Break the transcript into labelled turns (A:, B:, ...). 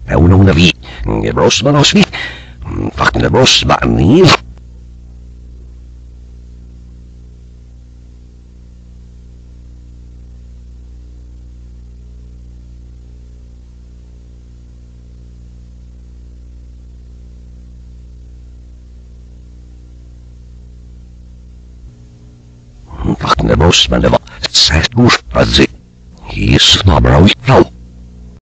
A: Paunaw na vi. Bros ba vi? Fak na bros ba ni? Fak na bros ba na ba? Sa gus pazi. Yes, mabrawi.